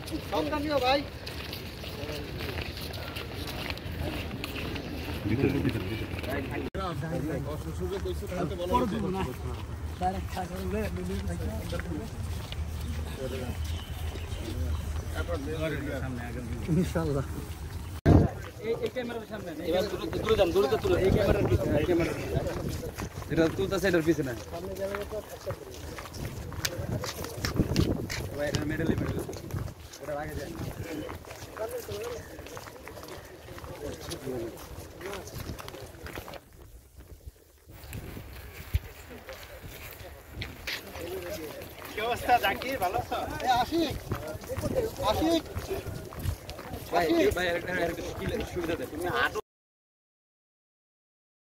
সাবধানিও ভাই ভিতরে ভিতরে সুযোগ কইছে তাতে বলা হচ্ছে না ডাইরেক্ট থাকলে ইনশাআল্লাহ এই ক্যামেরার সামনে এবার দূরে যান দূরে তুলো এই ক্যামেরার পিছনে এই ক্যামেরার এটা তুলতাছে এটার পিছনে সামনে যাবে তো ভাই এটা মেডেলে ওটা আগে যায় কি অবস্থা জাকির ভালো আছো এই আশিক আশিক ভাই ভাই একটা সুবিধা দেয় তুমি হাঁটো